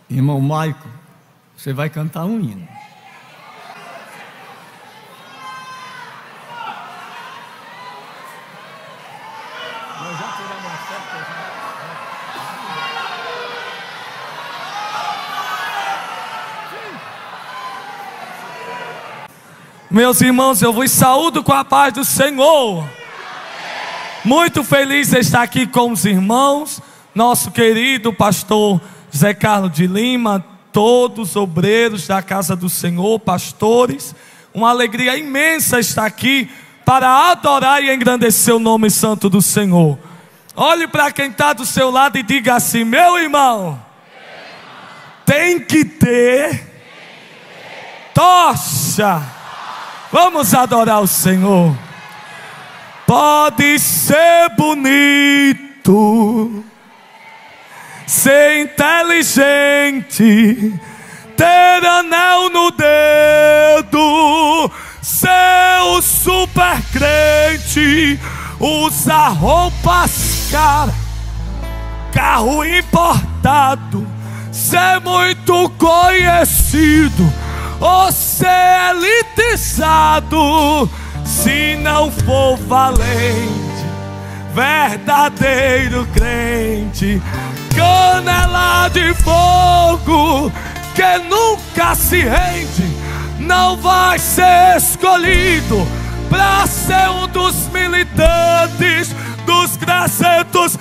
Irmão Maico, você vai cantar um hino. Meus irmãos, eu vos saúdo com a paz do Senhor. Muito feliz de estar aqui com os irmãos, nosso querido pastor Zé Carlos de Lima, todos os obreiros da casa do Senhor, pastores. Uma alegria imensa estar aqui para adorar e engrandecer o nome santo do Senhor. Olhe para quem está do seu lado e diga assim: meu irmão, tem que ter tocha. Vamos adorar o Senhor. Pode ser bonito, ser inteligente, ter anel no dedo, ser o super crente, usar roupas caras, carro importado, ser muito conhecido ou ser elitizado. Se não for valente, verdadeiro crente, canela de fogo que nunca se rende, não vai ser escolhido para ser um dos militantes dos 300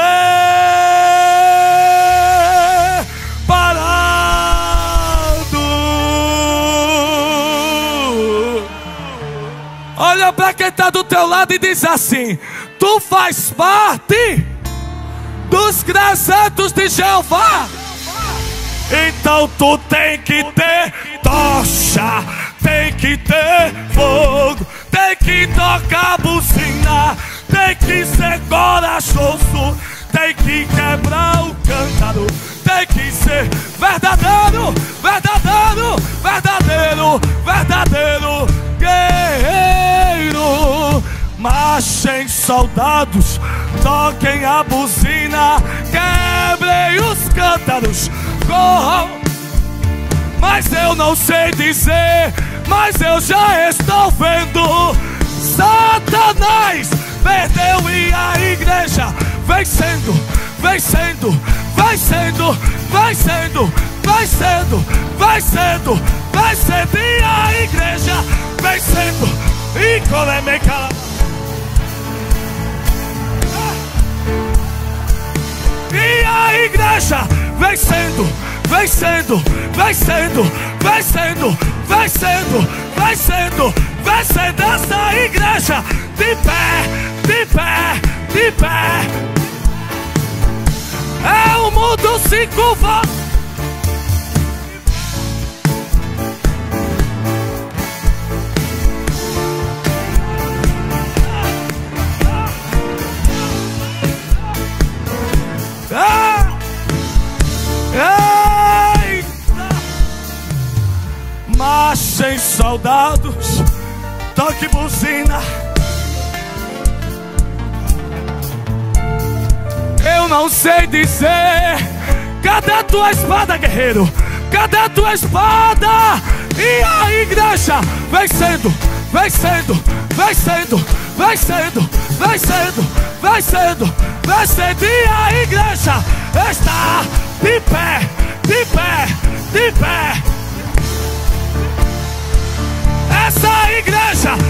separados. Olha para quem está do teu lado e diz assim: tu faz parte dos 300 de Jeová. Então tu tem que ter tocha, tem que ter fogo, tem que tocar buzina, tem que ser corajoso, tem que quebrar o cântaro, tem que ser verdadeiro, verdadeiro, verdadeiro, verdadeiro guerreiro. Marchem soldados, toquem a buzina, quebrem os cântaros, corram. Mas eu não sei dizer, mas eu já estou vendo. Satanás perdeu e a igreja vencendo, vencendo, vencendo, vencendo, vencendo, vencendo, vencendo, e a igreja vencendo. E colemeca. E a igreja vencendo, vencendo, vencendo, vencendo, vencendo, vencendo, vencendo. Essa igreja de pé, de pé, de pé. É o mundo se curva. Marchem soldados, toque buzina. Eu não sei dizer, cadê a tua espada, guerreiro? Cadê a tua espada? E a igreja vencendo, vencendo, vencendo, vencendo, vencendo, vencendo, vencendo. E a igreja está de pé, de pé, de pé. Essa igreja